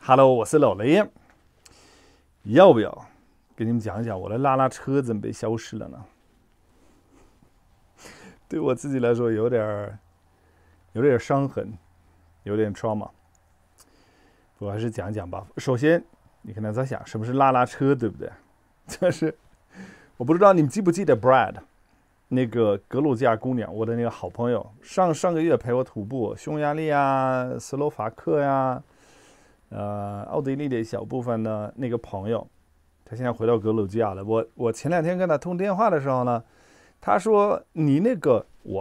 Hello，我是老雷。要不要跟你们讲一讲我的拉拉车怎么被消失了呢？对我自己来说有点伤痕，有点 trauma。我还是讲讲吧。首先，你可能在想什么是拉拉车，对不对？就是我不知道你们记不记得 Brad， 那个格鲁吉亚姑娘，我的那个好朋友，上个月陪我徒步，匈牙利啊、斯洛伐克呀、奥地利的一小部分的那个朋友，他现在回到格鲁吉亚了。我前2天跟他通电话的时候呢，他说你那个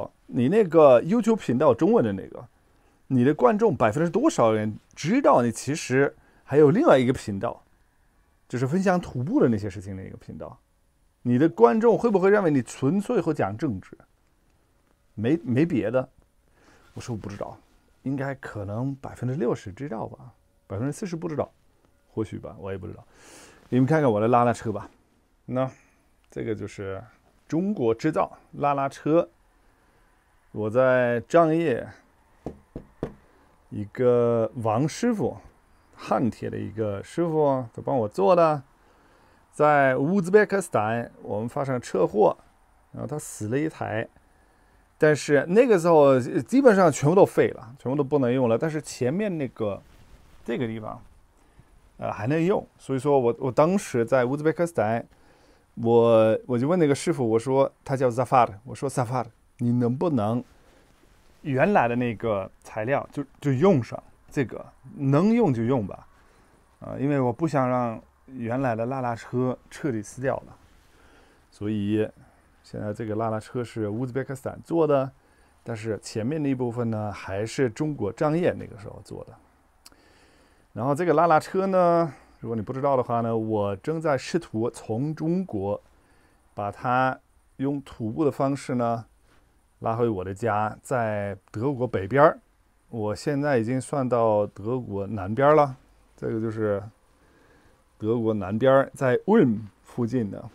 YouTube 频道中文的那个，你的观众多少人知道你其实还有另外一个频道，就是分享徒步的那些事情的一个频道。你的观众会不会认为你纯粹会讲政治？没别的？我说我不知道，应该可能60%知道吧，40%不知道，或许吧，我也不知道。你们看看我的拉拉车吧，那这个就是中国制造拉拉车，我在张掖一个王师傅，焊铁的一个师傅，他帮我做的。在乌兹别克斯坦，我们发生车祸，然后他死了一台，但是那个时候基本上全部都废了，全部都不能用了。但是前面这个地方，还能用。所以说我当时在乌兹别克斯坦，我就问那个师傅，我说他叫 Zafar， 我说 Zafar， 你能不能原来的那个材料就用上这个，能用就用吧，因为我不想让原来的拉拉车彻底撕掉了，所以现在这个拉拉车是乌兹别克斯坦做的，但是前面那一部分呢还是中国张掖那个时候做的。然后这个拉拉车呢，如果你不知道的话呢，我正在试图从中国把它用徒步的方式呢拉回我的家，在德国北边。我现在已经算到德国南边了，这个就是德国南边，在 Ulm 附近的。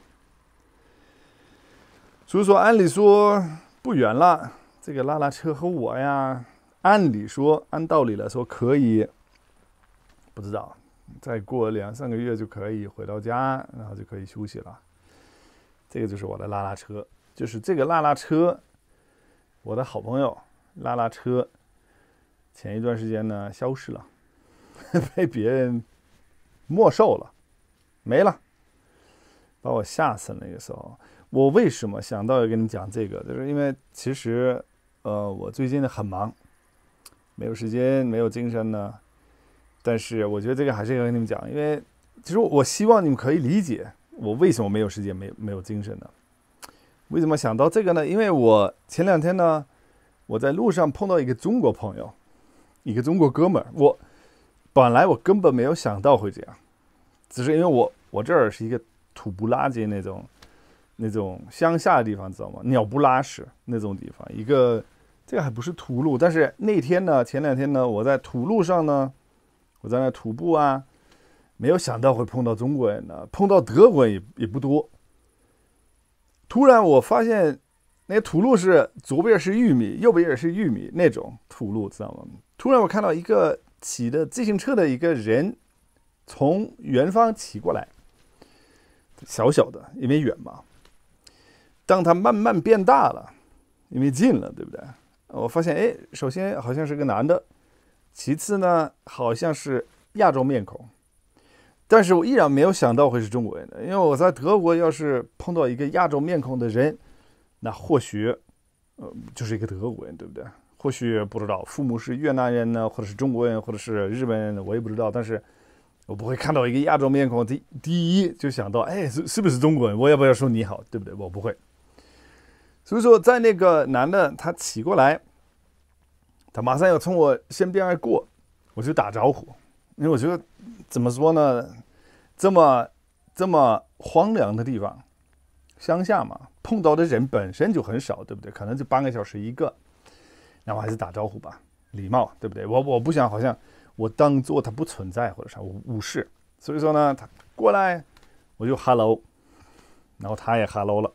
所以说按理说不远了，这个拉拉车和我呀，按道理来说可以，不知道再过2-3个月就可以回到家，然后就可以休息了。这个就是我的拉拉车，就是这个拉拉车，我的好朋友拉拉车前一段时间呢消失了，被别人没收了，没了，把我吓死了。那个时候，我为什么想到要跟你讲这个，就是因为其实我最近很忙，没有时间，没有精神呢。但是我觉得这个还是要跟你们讲，因为其实我希望你们可以理解我为什么没有时间、没有精神呢？为什么想到这个呢？因为我前2天呢，我在路上碰到一个中国朋友，一个中国哥们儿。本来我根本没有想到会这样，只是因为我这儿是一个土不拉几那种乡下的地方，知道吗？鸟不拉屎那种地方，这个还不是土路。但是前2天呢，我在土路上呢，我在那徒步啊，没有想到会碰到中国人呢，碰到德国人也不多。突然我发现那个土路是左边是玉米，右边也是玉米那种土路，知道吗？突然我看到一个骑的自行车的一个人从远方骑过来，小小的，因为远嘛。当他慢慢变大了，因为近了，对不对？我发现，首先好像是个男的，其次呢，好像是亚洲面孔。但是我依然没有想到会是中国人的，因为我在德国要是碰到一个亚洲面孔的人，那或许就是一个德国人，对不对？或许不知道父母是越南人呢，或者是中国人，或者是日本人，我也不知道。但是我不会看到一个亚洲面孔，第一就想到，是不是中国人？我要不要说你好，对不对？我不会。所以说，在那个男的他骑过来，他马上要从我身边而过，我就打招呼，因为我觉得怎么说呢，这么荒凉的地方，乡下嘛，碰到的人本身就很少，对不对？可能就半个小时一个，然后还是打招呼吧，礼貌，对不对？我不想好像我当做他不存在或者啥，我无视。所以说呢，他过来我就 hello， 然后他也 hello 了。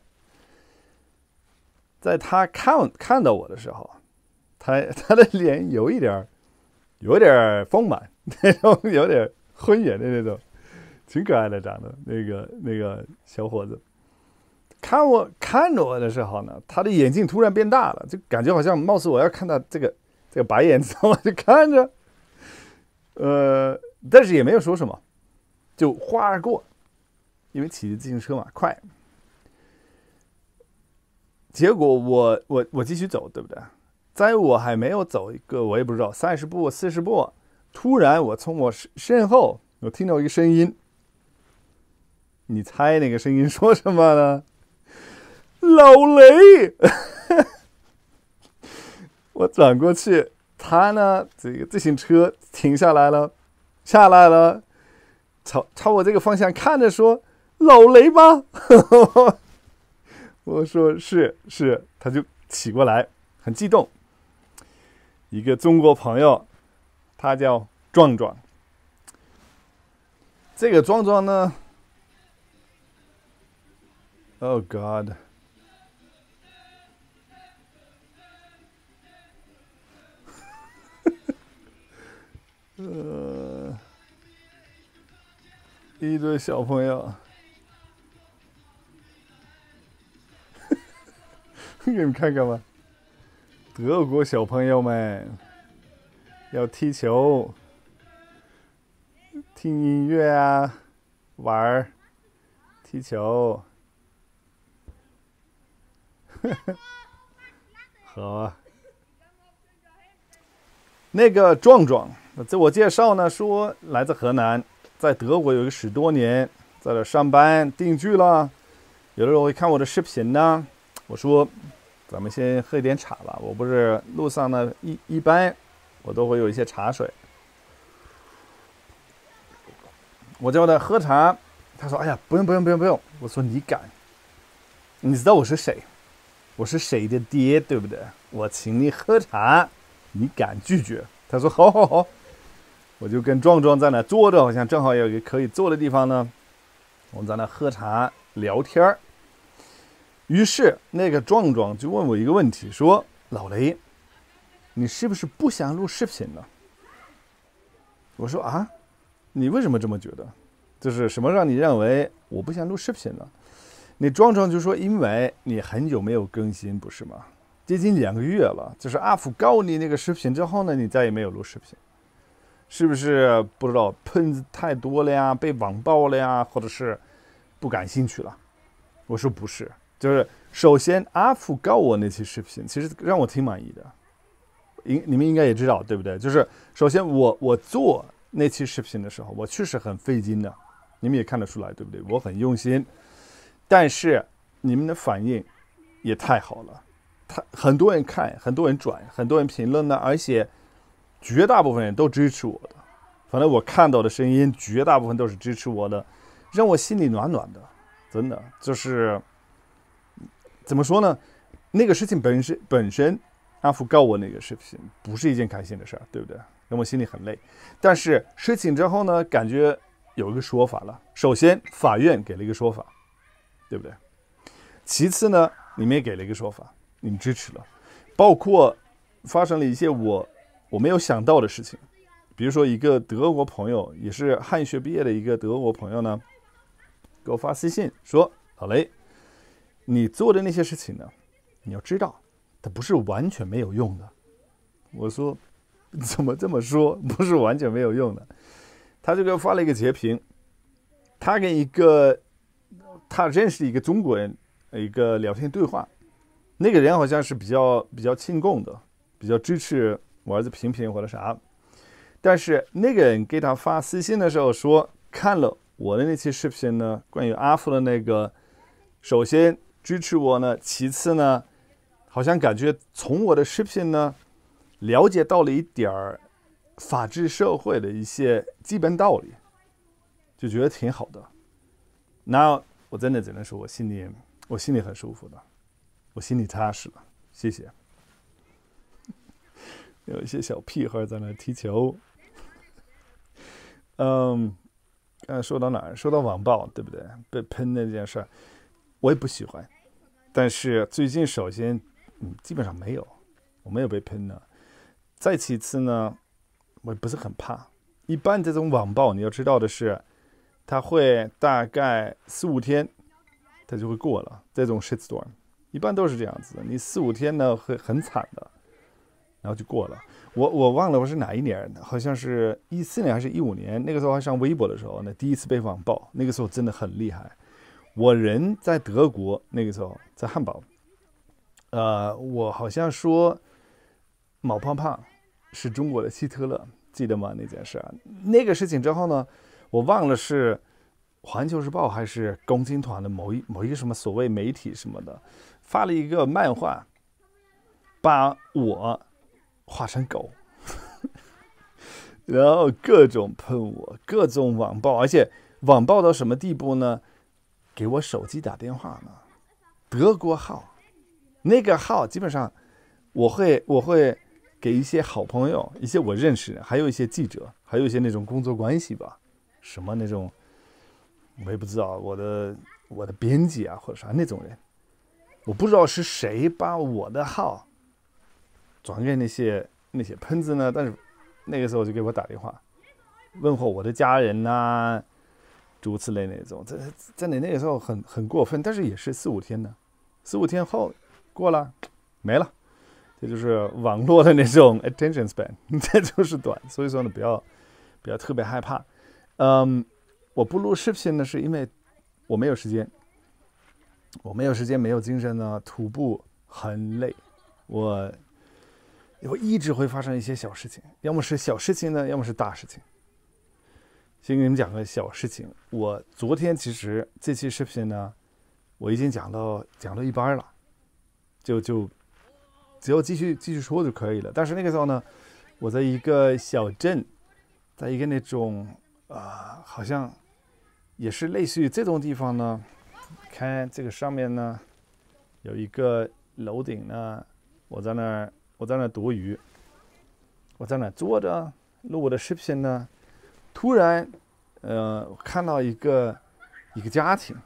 在他看到我的时候，他的脸有一点丰满，那种有点混眼的那种，挺可爱的，长得那个小伙子。看着我的时候呢，他的眼睛突然变大了，就感觉好像貌似我要看到这个白眼，知道吗？就看着，但是也没有说什么，就划而过，因为骑自行车嘛，快。结果我继续走，对不对？在我还没有走一个，我也不知道30步、40步，突然我从我身后，我听到一个声音，你猜那个声音说什么呢？老雷！我转过去，他呢，这个自行车停下来了，朝我这个方向看着说：“老雷吧。”我说是，他就骑过来，很激动。一个中国朋友，他叫壮壮。这个壮壮呢 ，Oh God， 一堆小朋友，给你们看看吧。德国小朋友们要踢球、听音乐啊，玩、踢球。好啊。那个壮壮，自我介绍呢，说来自河南，在德国有个10多年，在这上班定居了。有的时候会看我的视频呢，我说咱们先喝一点茶吧。我不是路上呢，一般我都会有一些茶水。我叫他喝茶，他说：“哎呀，不用。”我说：“你敢？你知道我是谁？我是谁的爹，对不对？我请你喝茶，你敢拒绝？”他说：“好。”我就跟壮壮在那坐着，好像正好有一个可以坐的地方呢。我们在那喝茶聊天。于是那个壮壮就问我一个问题，说：“老雷，你是不是不想录视频了？”我说：“啊，你为什么这么觉得？就是什么让你认为我不想录视频了？”那壮壮就说：“因为你很久没有更新，不是吗？接近2个月了，就是阿福告你那个视频之后呢，你再也没有录视频，是不是不知道喷子太多了呀，被网暴了呀，或者是不感兴趣了？”我说：“不是。”就是首先，阿福告我那期视频，其实让我挺满意的。你们应该也知道，对不对？就是首先我做那期视频的时候，我确实很费劲的，你们也看得出来，对不对？我很用心，但是你们的反应也太好了，很多人看，很多人转，很多人评论呢，而且绝大部分人都支持我的。反正我看到的声音，绝大部分都是支持我的，让我心里暖暖的，真的就是。怎么说呢？那个事情本身，阿福告我那个视频不是一件开心的事儿，对不对？让我心里很累。但是事情之后呢，感觉有一个说法了。首先，法院给了一个说法，对不对？其次呢，你们也给了一个说法，你们支持了。包括发生了一些我没有想到的事情，比如说一个德国朋友，也是汉学毕业的一个德国朋友呢，给我发私信说：“老雷。”你做的那些事情呢，你要知道，它不是完全没有用的。我说，怎么这么说？不是完全没有用的。他就给我发了一个截屏，他跟他认识一个中国人一个聊天对话，那个人好像是比较亲共的，比较支持我儿子平平或者啥。但是那个人给他发私信的时候说，看了我的那期视频呢，关于阿福的那个，首先。支持我呢，其次呢，好像感觉从我的视频呢，了解到了一点儿法治社会的一些基本道理，就觉得挺好的。那我真的只能说我心里很舒服的，我心里踏实了，谢谢。有一些小屁孩在那踢球。说到哪儿？说到网暴，对不对？被喷的这件事儿，我也不喜欢。但是最近首先，基本上我没有被喷的。再其次呢，我也不是很怕， 一般这种网暴你要知道的是，它会大概4-5天，它就会过了。这种 shitstorm 一般都是这样子的，你4-5天呢会很惨的，然后就过了。我忘了我是哪一年，好像是14年还是15年，那个时候还上微博的时候呢，第一次被网暴，那个时候真的很厉害。我人在德国，那个时候在汉堡，我好像说冒胖胖是中国的希特勒，记得吗？那件事啊，那个事情之后呢，我忘了是环球时报还是共青团的某一个什么所谓媒体什么的，发了一个漫画，把我画成狗，然后各种喷我，各种网暴，而且网暴到什么地步呢？给我手机打电话呢，德国号，那个号基本上我会给一些好朋友，一些我认识的，还有一些记者，还有一些那种工作关系吧，什么那种我也不知道，我的编辑啊或者啥那种人，我不知道是谁把我的号转给那些喷子呢，但是那个时候就给我打电话问候我的家人呐，诸如此类那种，真的那个时候很过分，但是也是4-5天的，4-5天后过了没了，这就是网络的那种 attention span， 这就是短，所以说呢不要特别害怕。我不录视频呢是因为我没有时间，没有精神呢，徒步很累，我一直会发生一些小事情，要么是小事情呢，要么是大事情。先给你们讲个小事情，我昨天其实这期视频呢，我已经讲到一半了，就只要继续说就可以了。但是那个时候呢，我在一个小镇，在一个那种好像也是类似于这种地方呢，看这个上面呢有一个楼顶呢，我在那躲雨，我在那坐着录我的视频呢。突然，看到一个家庭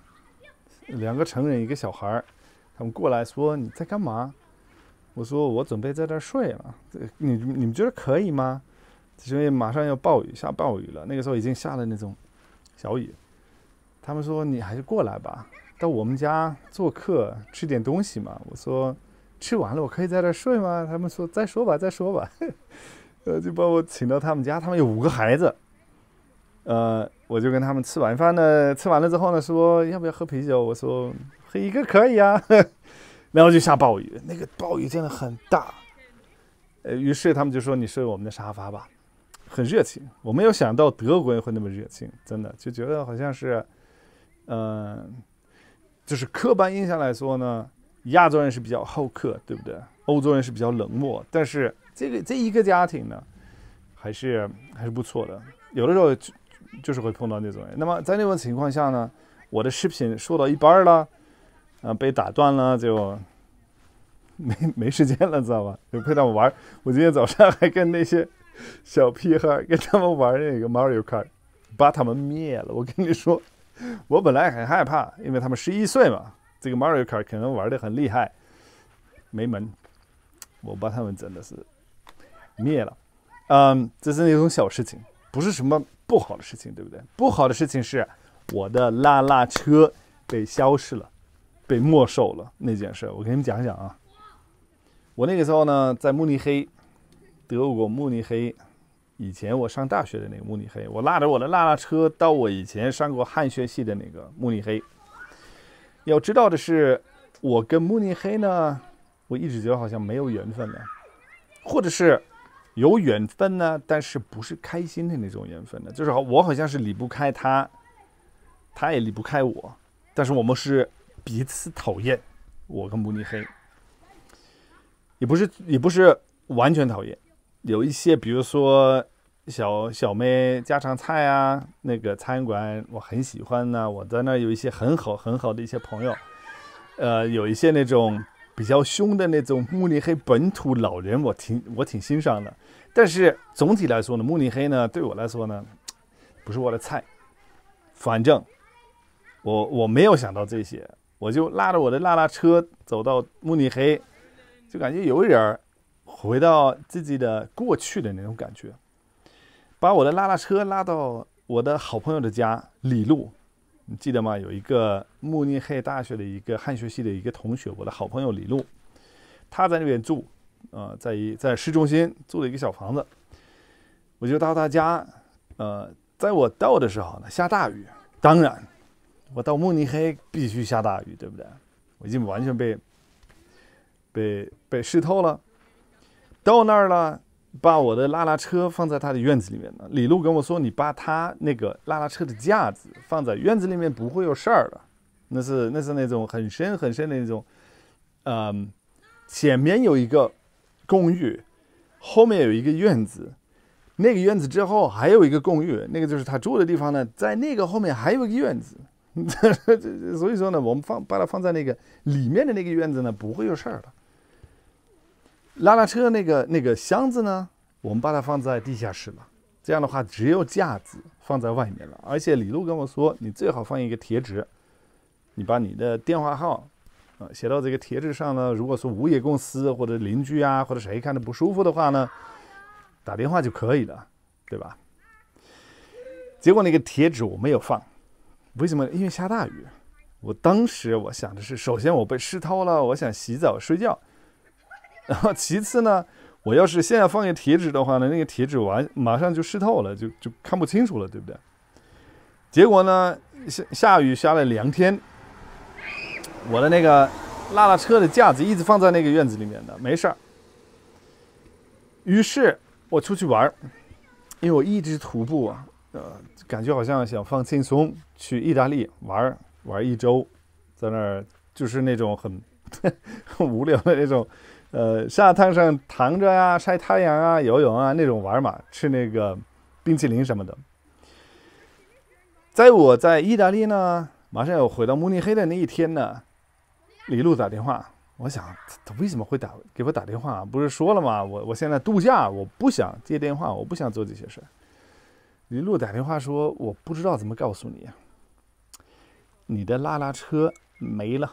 ，2个成人，一个小孩，他们过来说：“你在干嘛？”我说：“我准备在这儿睡了。你们觉得可以吗？”因为马上要下暴雨了，那个时候已经下了那种小雨。他们说：“你还是过来吧，到我们家做客，吃点东西嘛。”我说：“吃完了我可以在这儿睡吗？”他们说：“再说吧。”就把我请到他们家，他们有5个孩子。我就跟他们吃完饭呢，吃完了之后呢，说要不要喝啤酒？我说喝一个可以啊，然后就下暴雨，那个暴雨真的很大。于是他们就说你睡我们的沙发吧，很热情。我没有想到德国人会那么热情，真的就觉得好像是，就是刻板印象来说呢，亚洲人是比较好客，对不对？欧洲人是比较冷漠，但是这一个家庭呢，还是不错的。有的时候就是会碰到那种人。那么在那种情况下呢，我的视频说到一半了，被打断了，就没时间了，知道吧？就陪他们玩。我今天早上还跟那些小屁孩跟他们玩那个 Mario Kart， 把他们灭了。我跟你说，我本来很害怕，因为他们11岁嘛，这个 Mario Kart 可能玩得很厉害，没门，我把他们真的是灭了。这是那种小事情，不是什么不好的事情，对不对？不好的事情是我的拉拉车被消失了，被没收了那件事。我给你们讲讲啊。我那个时候呢，在慕尼黑，德国慕尼黑，以前我上大学的那个慕尼黑，我拉着我的拉拉车到我以前上过汉学系的那个慕尼黑。要知道的是，我跟慕尼黑呢，我一直觉得好像没有缘分的，或者是有缘分呢，但是不是开心的那种缘分的，就是我好像是离不开他，他也离不开我，但是我们是彼此讨厌。我跟慕尼黑也不是完全讨厌，有一些比如说小妹家常菜啊，那个餐馆我很喜欢呢，我在那有一些很好的一些朋友，有一些那种比较凶的那种慕尼黑本土老人，我挺欣赏的。但是总体来说呢，慕尼黑呢对我来说呢不是我的菜。反正我没有想到这些，我就拉着我的拉拉车走到慕尼黑，就感觉有一点回到自己的过去的那种感觉。 把我的拉拉车拉到我的好朋友的家李路，你记得吗？有一个慕尼黑大学的一个汉学系的一个同学，我的好朋友李路，他在那边住，在市中心租了一个小房子，我就到他家，在我到的时候呢，下大雨，当然，我到慕尼黑必须下大雨，对不对？我已经完全被湿透了。到那儿了，把我的拉拉车放在他的院子里面了。李路跟我说，你把他那个拉拉车的架子放在院子里面不会有事儿的。那是那种很深很深的那种，前面有一个公寓，后面有一个院子，那个院子之后还有一个公寓，那个就是他住的地方呢，在那个后面还有一个院子。所以说呢，我们把它放在那个里面的那个院子呢，不会有事儿的。拉拉车那个箱子呢，我们把它放在地下室了。这样的话，只有架子放在外面了。而且李路跟我说，你最好放一个贴纸，你把你的电话号写到这个贴纸上呢。如果说物业公司或者邻居啊，或者谁看着不舒服的话呢，打电话就可以了，对吧？结果那个贴纸我没有放，为什么？因为下大雨。当时我想的是，首先我被湿透了，我想洗澡睡觉。然后其次呢，我要是现在放一个贴纸的话呢，那个贴纸马上就湿透了，就看不清楚了，对不对？结果呢，下雨下了2天，我的那个拉拉车的架子一直放在那个院子里面的，没事儿。于是我出去玩，因为我一直徒步啊，感觉好像想放轻松，去意大利玩1周，在那儿就是那种很无聊的那种。沙滩上躺着呀，晒太阳啊，游泳啊，那种玩嘛，吃那个冰淇淋什么的。我在意大利呢，马上要回到慕尼黑的那一天呢，李路打电话，我想他为什么会给我打电话？不是说了吗？我现在度假，我不想接电话，我不想做这些事。李路打电话说，我不知道怎么告诉你，你的拉拉车没了。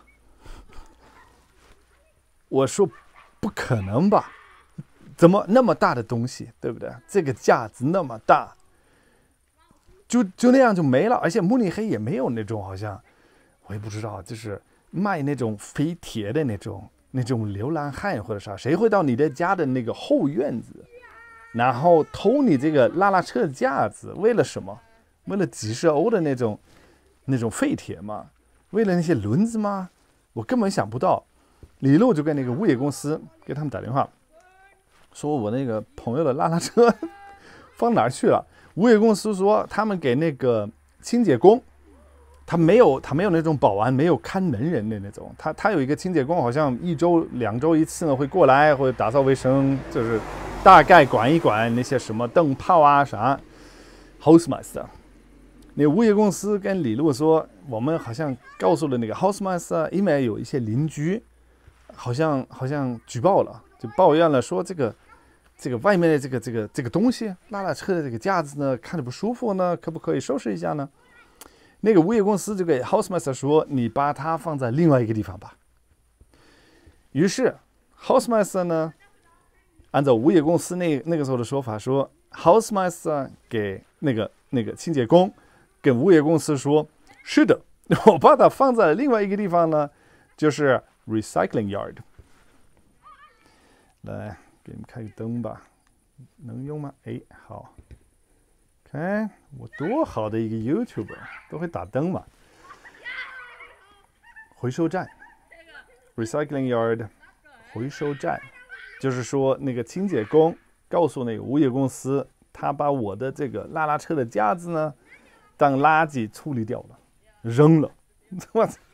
我说不可能吧？怎么那么大的东西，对不对？这个架子那么大，就那样就没了。而且慕尼黑也没有那种，好像我也不知道，就是卖那种飞铁的那种流浪汉或者啥，谁会到你的家的那个后院子，然后偷你这个拉拉车的架子？为了什么？为了几十欧的那种废铁吗？为了那些轮子吗？我根本想不到。李路就跟那个物业公司给他们打电话，说我那个朋友的拉拉车放哪儿去了？物业公司说他们给那个清洁工，他没有那种保安，没有看门人的那种，他有一个清洁工，好像1周2周一次呢会过来，会打扫卫生，就是大概管一管那些什么灯泡啊啥 ，Hausmeister。那物业公司跟李路说，我们好像告诉了那个 Hausmeister， 因为有一些邻居。好像举报了，就抱怨了，说这个外面的这个东西，拉拉车的这个架子呢，看着不舒服呢，可不可以收拾一下呢？那个物业公司就给 Hausmeister 说，你把它放在另外一个地方吧。于是 Hausmeister 呢，按照物业公司那个时候的说法说 ，Hausmeister 给那个清洁工跟物业公司说，是的，我把它放在另外一个地方呢，就是。Recycling yard， 来给你们开个灯吧，能用吗？哎，好，看我多好的一个 YouTuber， 都会打灯嘛。回收站 ，recycling yard， 回收站，就是说那个清洁工告诉那个物业公司，他把我的这个拉拉车的架子呢，当垃圾处理掉了，扔了，我操！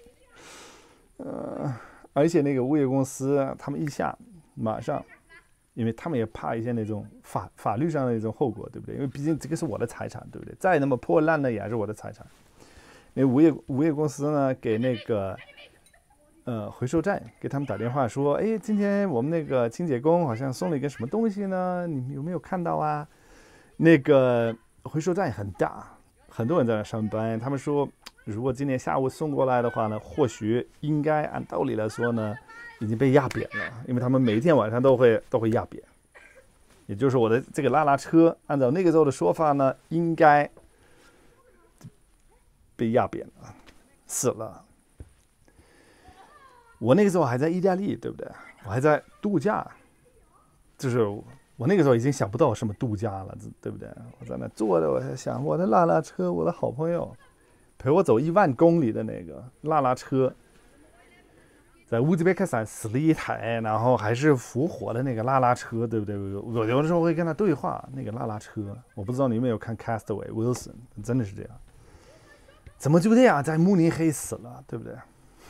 而且那个物业公司他们一下马上，因为他们也怕一些那种法律上的那种后果，对不对？因为毕竟这个是我的财产，对不对？再那么破烂呢，也还是我的财产。那物业公司呢，给那个回收站给他们打电话说，哎，今天我们那个清洁工好像送了一个什么东西呢？你们有没有看到啊？那个回收站很大，很多人在那上班，他们说。如果今天下午送过来的话呢，或许应该按道理来说呢，已经被压扁了，因为他们每天晚上都会压扁， 也就是我的这个拉拉车，按照那个时候的说法呢，应该被压扁了，死了。我那个时候还在意大利，对不对？我还在度假，就是我那个时候已经想不到什么度假了，对不对？我在那坐着，我在想我的拉拉车，我的好朋友陪我走10000公里的那个拉拉车，在乌兹别克斯坦死了一台，然后还是复活的那个拉拉车，对不对？我有的时候会跟他对话，那个拉拉车，我不知道你有没有看 Castaway Wilson， 真的是这样，怎么就这样在慕尼黑死了，对不对？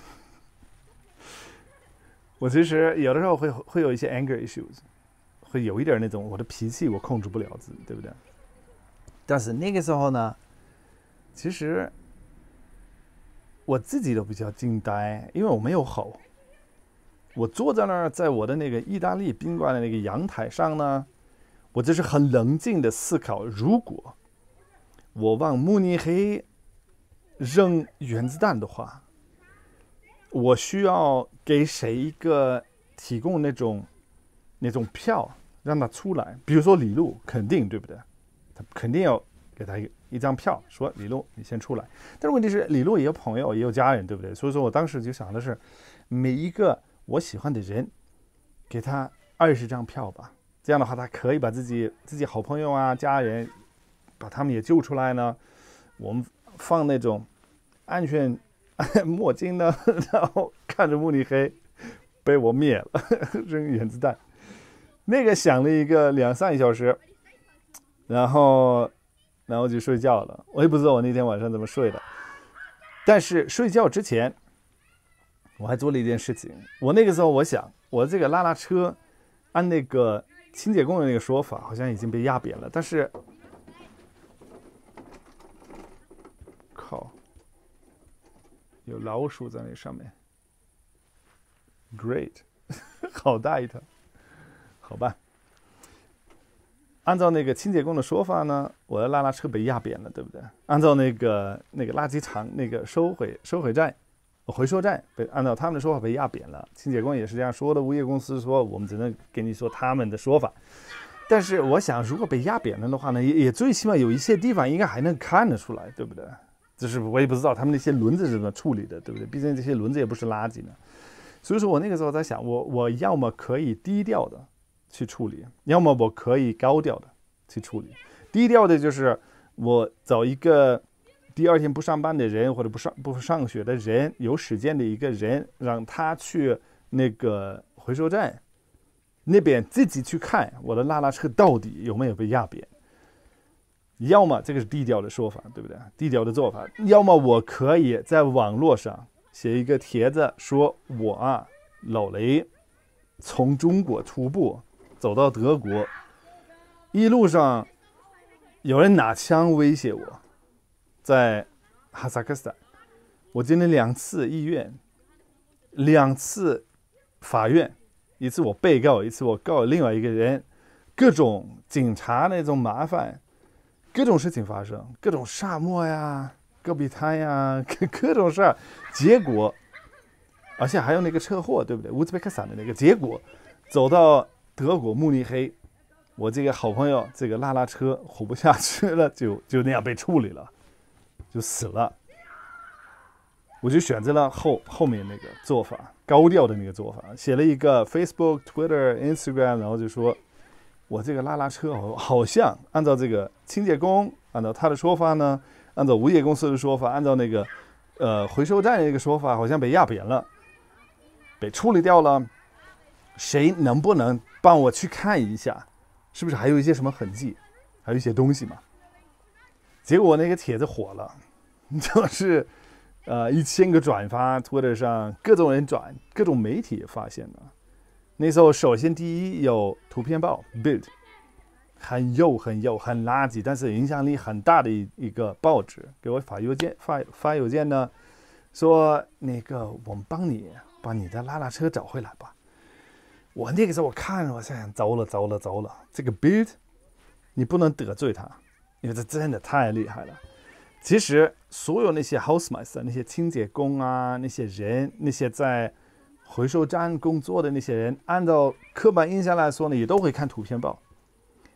我其实有的时候会有一些 anger issues， 会有一点那种我的脾气我控制不了自己，对不对？但是那个时候呢，其实我自己都比较惊呆，因为我没有吼。我坐在那儿，在我的那个意大利宾馆的那个阳台上呢，我就是很冷静的思考，如果我往慕尼黑扔原子弹的话，我需要给谁一个提供那种票让他出来？比如说李路，肯定对不对？他肯定要给他一张票，说李路你先出来。但是问题是李路也有朋友也有家人，对不对？所以说我当时就想的是，每一个我喜欢的人，给他20张票吧。这样的话，他可以把自己好朋友啊、家人，把他们也救出来呢。我们放那种安全墨镜呢，然后看着慕尼黑被我灭了，扔原子弹。那个想了一个2-3小时，然后就睡觉了。我也不知道我那天晚上怎么睡的，但是睡觉之前，我还做了一件事情。我那个时候我想，我这个拉拉车，按那个清洁工的那个说法，好像已经被压扁了，但是，靠！有老鼠在那上面 ，Great， 好大一条，好吧。按照那个清洁工的说法呢，我的拉拉车被压扁了，对不对？按照那个垃圾场那个收回站、回收站按照他们的说法被压扁了。清洁工也是这样说的，物业公司说我们只能跟你说他们的说法。但是我想，如果被压扁了的话呢，也最起码有一些地方应该还能看得出来，对不对？就是我也不知道他们那些轮子是怎么处理的，对不对？毕竟这些轮子也不是垃圾呢。所以说我那个时候在想，我要么可以低调的去处理，要么我可以高调的去处理。低调的就是我找一个第二天不上班的人，或者不上学的人，有时间的一个人，让他去那个回收站那边自己去看我的拉拉车到底有没有被压扁。要么这个是低调的说法，对不对？低调的做法。要么我可以在网络上写一个帖子，说我老雷从中国徒步走到德国，一路上有人拿枪威胁我，在哈萨克斯坦，我进了2次医院，2次法院，一次我被告，一次我告另外一个人，各种警察那种麻烦。各种事情发生，各种沙漠呀、戈壁滩呀，各种事儿。结果，而且还有那个车祸，对不对？乌兹别克斯坦的那个结果，走到德国慕尼黑，我这个好朋友这个拉拉车活不下去了，就那样被处理了，就死了。我就选择了后面那个做法，高调的那个做法，写了一个 Facebook、Twitter、Instagram， 然后就说。我这个拉拉车好像按照这个清洁工，按照他的说法呢，按照物业公司的说法，按照那个回收站的那个说法，好像被压扁了，被处理掉了。谁能不能帮我去看一下，是不是还有一些什么痕迹，还有一些东西嘛？结果那个帖子火了，就是1000个转发 ，Twitter 上各种人转，各种媒体也发现了。那时候，首先第一有图片报 Bild， 很幼、很垃圾，但是影响力很大的一个报纸，给我发邮件呢，说那个我们帮你把你的拉拉车找回来吧。我那个时候我看了，我想糟了，这个 Bild， 你不能得罪他，因为这真的太厉害了。其实所有那些 Hausmeister 那些清洁工啊，那些人，那些在回收站工作的那些人，按照刻板印象来说呢，也都会看图片报。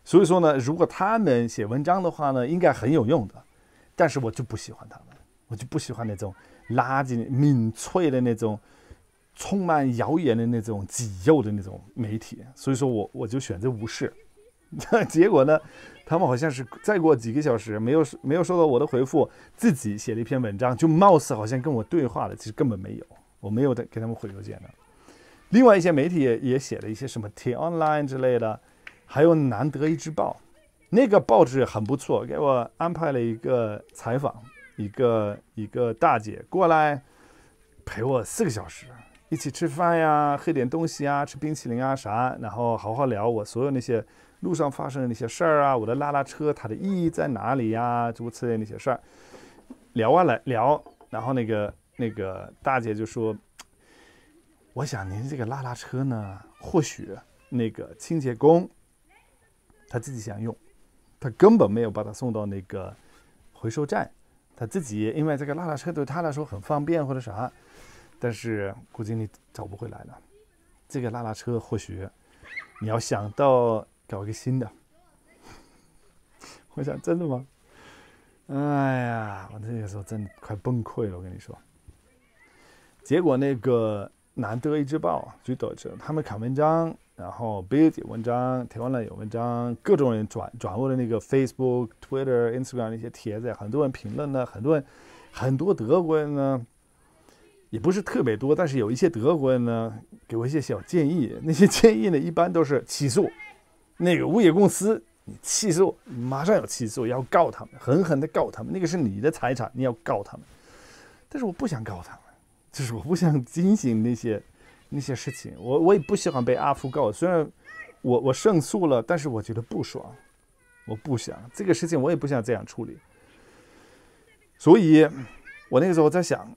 所以说呢，如果他们写文章的话呢，应该很有用的。但是我就不喜欢他们，我就不喜欢那种垃圾、民粹的那种、充满谣言的那种、极右的那种媒体。所以说我就选择无视。结果呢，他们好像是再过几个小时没有收到我的回复，自己写了一篇文章，就貌似好像跟我对话了，其实根本没有，我没有给他们回邮件的。另外一些媒体也写了一些什么 T-Online 之类的，还有南德意志报，那个报纸很不错，给我安排了一个采访，一个大姐过来陪我4个小时，一起吃饭呀，喝点东西啊，吃冰淇淋啊啥，然后好好聊我所有那些路上发生的那些事儿啊，我的拉拉车它的意义在哪里呀，诸如此类那些事儿。聊完了聊，然后那个大姐就说，我想您这个拉拉车呢，或许那个清洁工他自己想用，他根本没有把它送到那个回收站，他自己因为这个拉拉车对他来说很方便或者啥，但是估计你找不回来了。这个拉拉车或许你要想到搞一个新的。我想真的吗？哎呀，我那个时候真的快崩溃了，我跟你说。结果那个南德意志报Süddeutsche他们看文章，然后 Bild 有文章，台湾人有文章，各种人转我的那个 Facebook、Twitter、Instagram 那些帖子，很多人评论呢，很多德国人呢，也不是特别多，但是有一些德国人呢给我一些小建议，那些建议呢一般都是起诉那个物业公司，你起诉马上要起诉，要告他们，狠狠的告他们，那个是你的财产，你要告他们。但是我不想告他们，就是我不想进行那些事情，我也不喜欢被阿福告，虽然我胜诉了，但是我觉得不爽，我不想这个事情，我也不想这样处理。所以我那个时候在想，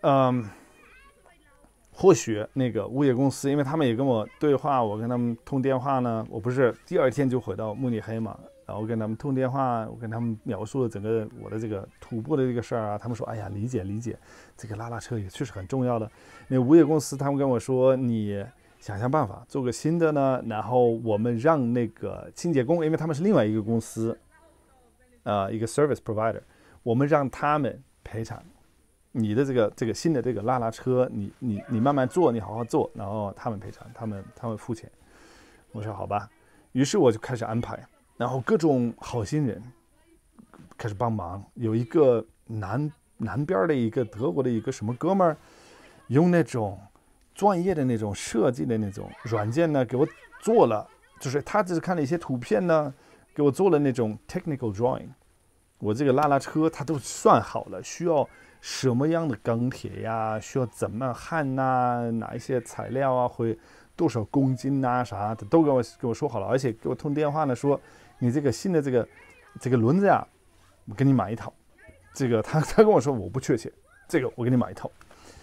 或许那个物业公司，因为他们也跟我对话，我跟他们通电话呢，我不是第2天就回到慕尼黑嘛，然后跟他们通电话，我跟他们描述了整个我的这个徒步的这个事儿啊，他们说，哎呀，理解，这个拉拉车也确实很重要的。那物业公司他们跟我说，你想办法做个新的呢，然后我们让那个清洁工，因为他们是另外一个公司，一个 service provider， 我们让他们赔偿你的这个新的这个拉拉车，你慢慢做，你好好做，然后他们赔偿，他们付钱。我说好吧，于是我就开始安排，然后各种好心人开始帮忙。有一个南边的一个德国的一个什么哥们儿，用那种专业的那种设计的那种软件呢，给我做了，就是他只是看了一些图片呢，给我做了那种 technical drawing。我这个拉拉车他都算好了，需要什么样的钢铁呀，需要怎么焊呐，哪一些材料啊，会多少公斤啊啥的，都给我说好了，而且给我通电话呢说，你这个新的这个轮子呀，我给你买一套。这个他跟我说我不缺钱，这个我给你买一套。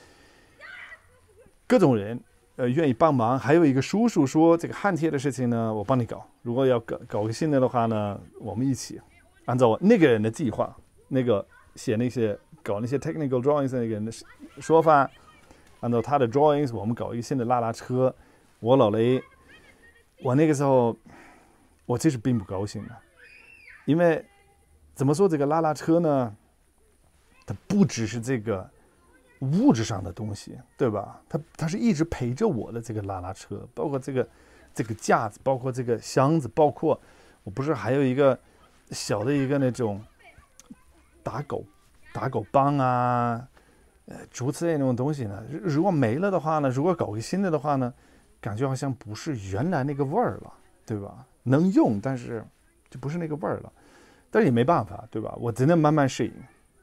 各种人愿意帮忙，还有一个叔叔说这个焊贴的事情呢，我帮你搞。如果要搞个新的话呢，我们一起按照那个人的计划，那个搞那些 technical drawings 的那个人的说法，按照他的 drawings， 我们搞一个新的拉拉车。我老雷，我那个时候我其实并不高兴的，因为怎么说这个拉拉车呢，它不只是这个物质上的东西，对吧？它是一直陪着我的这个拉拉车，包括这个架子，包括这个箱子，包括我不是还有一个小的一个那种打狗棒啊，诸如此类那种东西呢。如果没了的话呢，如果搞个新的话呢，感觉好像不是原来那个味儿了，对吧？能用，但是就不是那个味儿了。但是也没办法，对吧？我只能慢慢适应。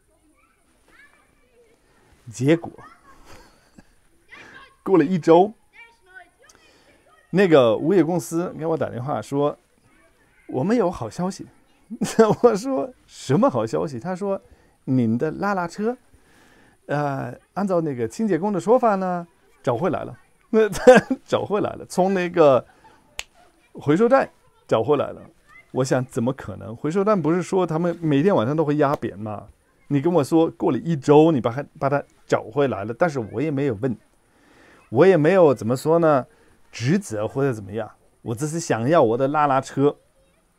结果过了1周，那个物业公司给我打电话说，我们有好消息。我说什么好消息？他说您的拉拉车，按照那个清洁工的说法呢，找回来了。找回来了，从那个回收站找回来了。我想怎么可能？回收站不是说他们每天晚上都会压扁吗？你跟我说过了1周你把它找回来了，但是我也没有问，我也没有怎么说呢，指责或者怎么样，我只是想要我的拉拉车。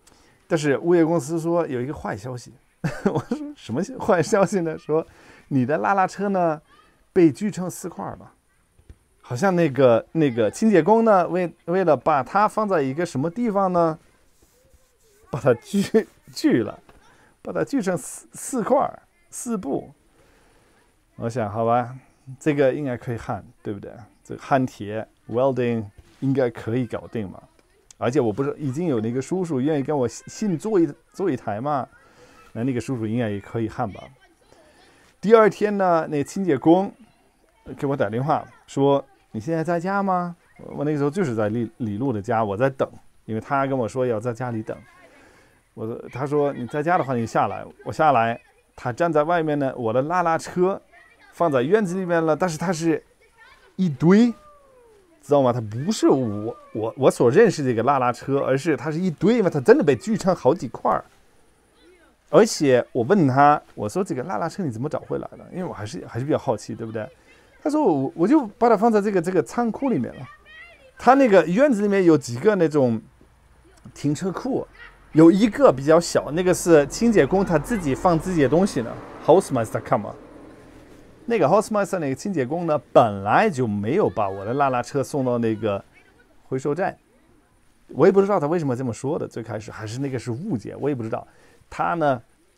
但是物业公司说有一个坏消息，我说什么坏消息呢？说你的拉拉车呢被锯成4块了，好像那个清洁工呢为了把它放在一个什么地方呢，把它锯了，把它锯成4块4部。我想好吧，这个应该可以焊，对不对？这个焊铁 welding 应该可以搞定嘛。而且我不是已经有那个叔叔愿意跟我新做一台嘛，那个叔叔应该也可以焊吧。第二天呢，那清洁工给我打电话说：“你现在在家吗？”我那个时候就是在李路的家，我在等，因为他跟我说要在家里等。他说你在家的话，你下来。我下来，他站在外面呢，我的拉拉车放在院子里面了，但是它是一堆，知道吗？它不是我所认识这个拉拉车，而是它是一堆嘛，它真的被锯成好几块。而且我问他，我说这个拉拉车你怎么找回来的？因为我还是比较好奇，对不对？他说我就把它放在这个仓库里面了。他那个院子里面有几个那种停车库，有一个比较小，那个是清洁工他自己放自己的东西呢。Hausmeister 看嘛，那个 Hausmeister 那个清洁工呢，本来就没有把我的拉拉车送到那个回收站。我也不知道他为什么这么说的，最开始还是那个是误解，我也不知道。他呢，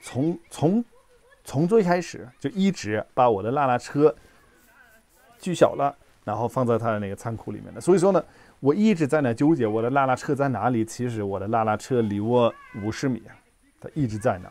从最开始就一直把我的拉拉车锯小了，然后放在他的那个仓库里面的。所以说呢，我一直在那纠结我的拉拉车在哪里。其实我的拉拉车离我50米，它一直在那。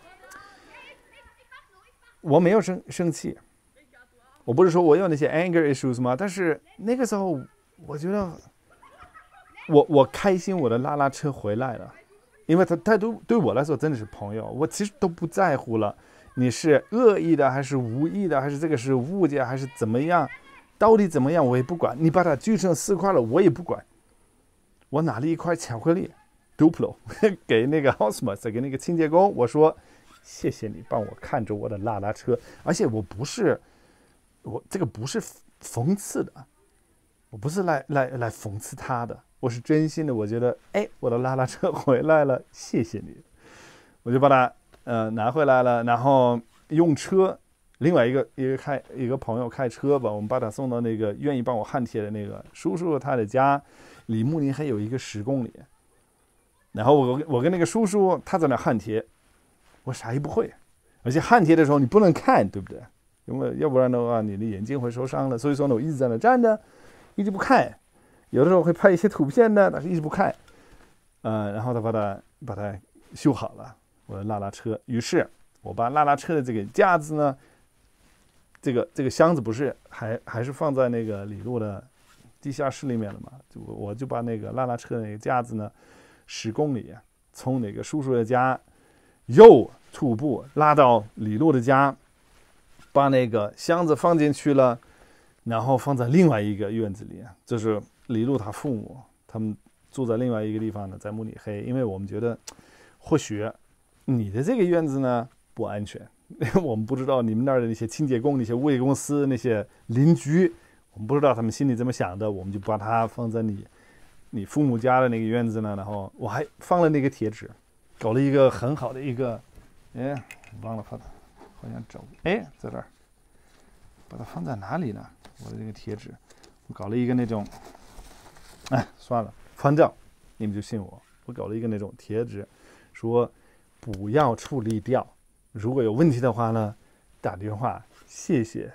我没有生气，我不是说我有那些 anger issues 吗？但是那个时候我觉得我开心我的拉拉车回来了。因为他对我来说真的是朋友，我其实都不在乎了，你是恶意的还是无意的，还是这个是误解还是怎么样，到底怎么样我也不管，你把它锯成4块了我也不管。我拿了一块巧克力 Duplo 给那个 Hausmeister 给那个清洁工，我说谢谢你帮我看着我的拉拉车，而且我这个不是讽刺的，我不是来讽刺他的。我是真心的，我觉得，我的拉拉车回来了，谢谢你，我就把它拿回来了，然后用车，另外一个朋友开车吧，我们把他送到那个愿意帮我焊铁的那个叔叔他的家，离慕尼黑有一个10公里，然后我跟那个叔叔他在那焊铁，我啥也不会，而且焊铁的时候你不能看，对不对？因为要不然的话你的眼睛会受伤了，所以说呢我一直在那站着，一直不看。有的时候会拍一些图片的，但是一直不看，然后他把它修好了，我的拉拉车。于是我把拉拉车的这个架子呢，这个箱子不是还是放在那个李路的地下室里面了嘛？我就把那个拉拉车的那个架子呢，10公里从那个叔叔的家又徒步拉到李路的家，把那个箱子放进去了，然后放在另外一个院子里，就是李路他父母他们住在另外一个地方呢，在慕尼黑。因为我们觉得或许你的这个院子呢不安全，我们不知道你们那儿的那些清洁工、那些物业公司、那些邻居，我们不知道他们心里怎么想的，我们就把它放在你父母家的那个院子呢。然后我还放了那个贴纸，搞了一个很好的一个，忘了把它好像找，在这儿，把它放在哪里呢？我的这个贴纸，我搞了一个那种。算了，反正你们就信我。我搞了一个那种贴纸，说不要处理掉，如果有问题的话呢，打电话，谢谢。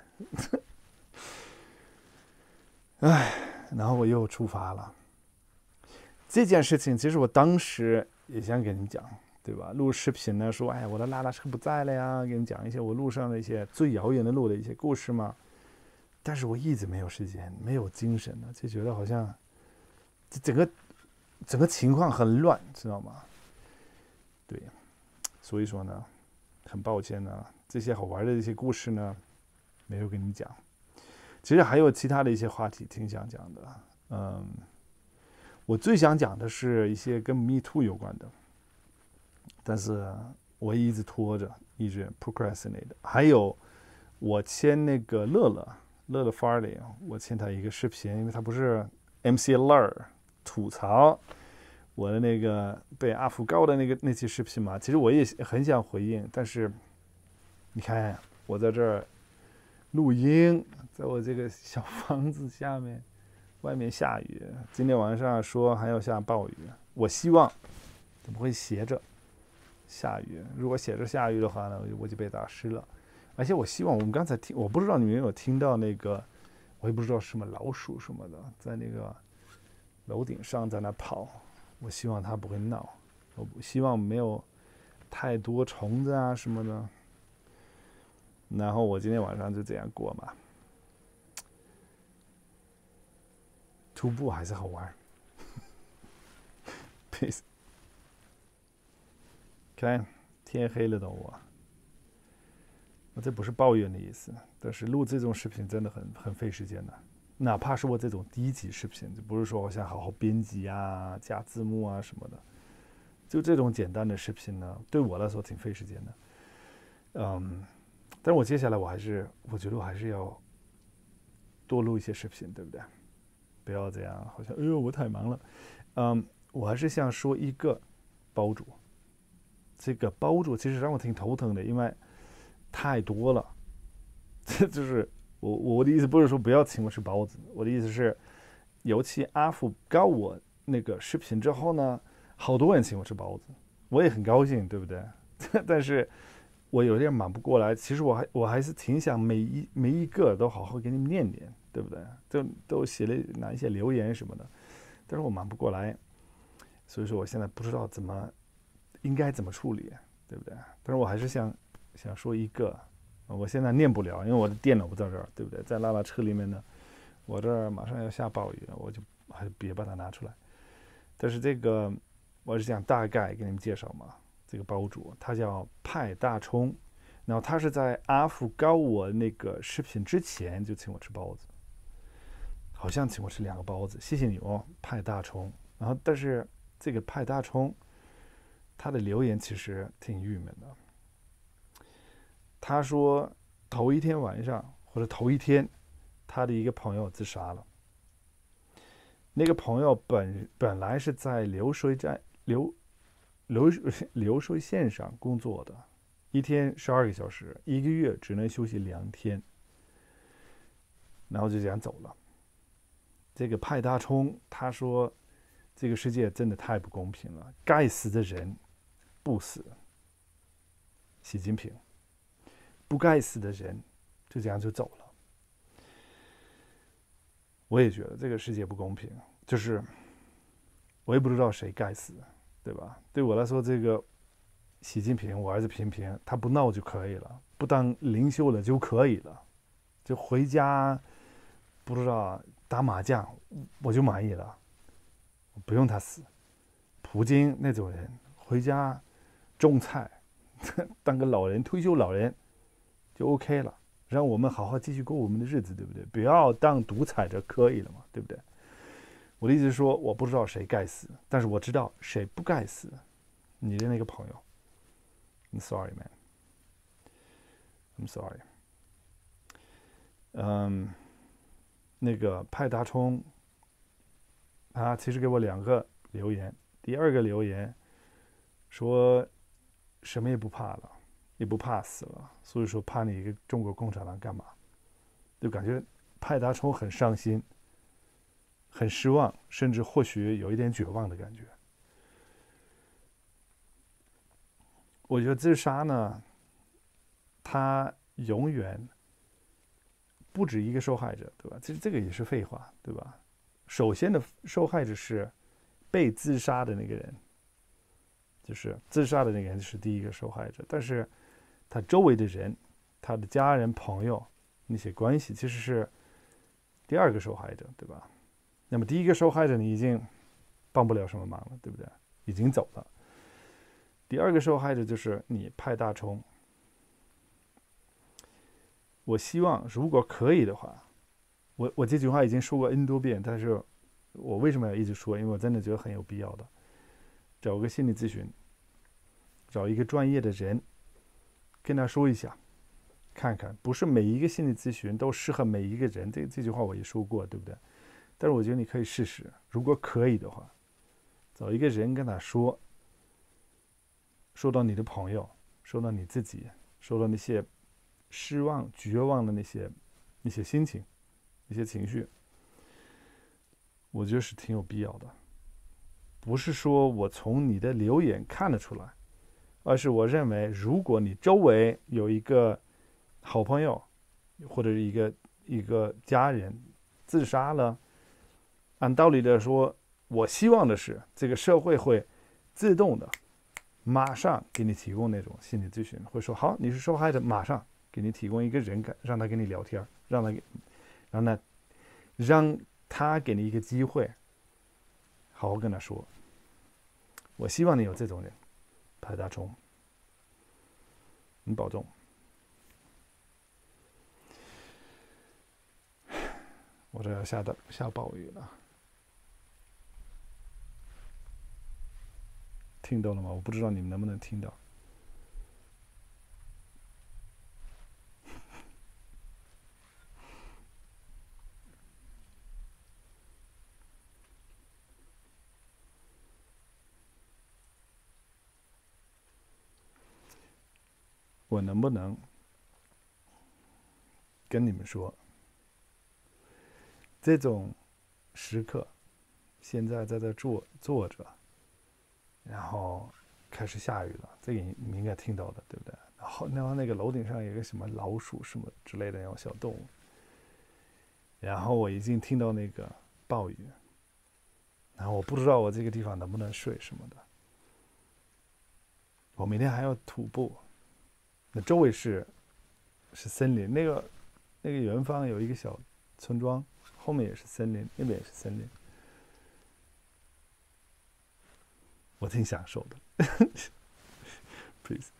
然后我又出发了。这件事情其实我当时也想给你们讲，对吧？录视频呢，说我的拉拉车不在了呀，给你们讲一些我路上的一些最遥远的路的一些故事嘛。但是我一直没有时间，没有精神了，就觉得好像整个情况很乱，知道吗？对，所以说呢，很抱歉呢，这些好玩的一些故事呢，没有跟你讲。其实还有其他的一些话题挺想讲的，我最想讲的是一些跟 Me Too 有关的，但是我一直拖着，一直 procrastinate。还有我签那个乐乐 Farley， 我签他一个视频，因为他不是 MC Ler 吐槽我的那个被阿福告的那期视频嘛，其实我也很想回应，但是你看我在这儿录音，在我这个小房子下面，外面下雨，今天晚上说还要下暴雨，我希望怎么会斜着下雨？如果斜着下雨的话呢，我就被打湿了。而且我希望我们刚才听，我不知道你们有没有听到那个，我也不知道什么老鼠什么的，在那个楼顶上在那跑。我希望它不会闹，我希望没有太多虫子啊什么的。然后我今天晚上就这样过嘛。徒步还是好玩。Peace。看天黑了的我这不是抱怨的意思，但是录这种视频真的很费时间的。哪怕是我这种低级视频，就不是说我想好好编辑啊、加字幕啊什么的，就这种简单的视频呢，对我来说挺费时间的。但是我接下来我觉得我还是要多录一些视频，对不对？不要这样，好像哎呦我太忙了。我还是想说一个包主，这个包主其实让我挺头疼的，因为太多了。这就是我的意思，不是说不要请我吃包子，我的意思是，尤其阿福告我那个视频之后呢，好多人请我吃包子，我也很高兴，对不对？但是我有点忙不过来。其实我还是挺想每一个都好好给你们念念，对不对？都写了哪一些留言什么的，但是我忙不过来，所以说我现在不知道应该怎么处理，对不对？但是我还是想说一个。我现在念不了，因为我的电脑不在这儿，对不对？在拉拉车里面呢，我这儿马上要下暴雨了，我就还是别把它拿出来。但是这个我是想大概给你们介绍嘛，这个包主他叫派大冲，然后他是在阿福告我那个视频之前就请我吃包子，好像请我吃2个包子，谢谢你哦，派大冲。然后但是这个派大冲他的留言其实挺郁闷的。他说头一天晚上或者头一天，他的一个朋友自杀了。那个朋友本来是在流水线上工作的，一天12个小时，一个月只能休息2天，然后就这样走了。这个派大冲他说，这个世界真的太不公平了，该死的人不死，习近平。不该死的人就这样就走了。我也觉得这个世界不公平，就是我也不知道谁该死，对吧？对我来说，这个习近平，我儿子平平，他不闹就可以了，不当领袖了就可以了，就回家不知道打麻将，我就满意了，不用他死。普京那种人回家种菜，当个老人，退休老人。就 OK 了，让我们好好继续过我们的日子，对不对？不要当独裁者，可以了嘛，对不对？我的意思是说，我不知道谁该死，但是我知道谁不该死。你的那个朋友 ，I'm sorry, man. I'm sorry. 那个派大冲，他其实给我2个留言。第2个留言说什么也不怕了。也不怕死了，所以说怕你一个中国共产党干嘛？就感觉派大冲很伤心，很失望，甚至或许有一点绝望的感觉。我觉得自杀呢，他永远不止一个受害者，对吧？其实这个也是废话，对吧？首先的受害者是被自杀的那个人，就是自杀的那个人是第一个受害者，但是他周围的人，他的家人、朋友那些关系，其实是第2个受害者，对吧？那么第1个受害者你已经帮不了什么忙了，对不对？已经走了。第2个受害者就是你派大冲。我希望如果可以的话，我这句话已经说过 N 多遍，但是我为什么要一直说？因为我真的觉得很有必要的。找个心理咨询，找一个专业的人。跟他说一下，看看，不是每一个心理咨询都适合每一个人，这句话我也说过，对不对？但是我觉得你可以试试，如果可以的话， 找一个人跟他说，说到你的朋友，说到你自己，说到那些失望、绝望的那些心情、那些情绪，我觉得是挺有必要的。不是说我从你的留言看得出来，而是我认为，如果你周围有一个好朋友，或者是一个家人自杀了，按道理来说，我希望的是这个社会会自动的马上给你提供那种心理咨询，会说好，你是受害者，马上给你提供一个人，让他跟你聊天，让他给你一个机会，好好跟他说。我希望你有这种人，派大冲，你保重。我这要下暴雨了，听到了吗？我不知道你们能不能听到。我能不能跟你们说，这种时刻，现在在这坐着，然后开始下雨了，这个你们应该听到的，对不对？然后那个楼顶上有一个什么老鼠什么之类的那种小动物，然后我已经听到那个暴雨，然后我不知道我这个地方能不能睡什么的。我明天还要徒步，那周围是森林，那个远方有一个小村庄，后面也是森林，那边也是森林，我挺享受的。Please。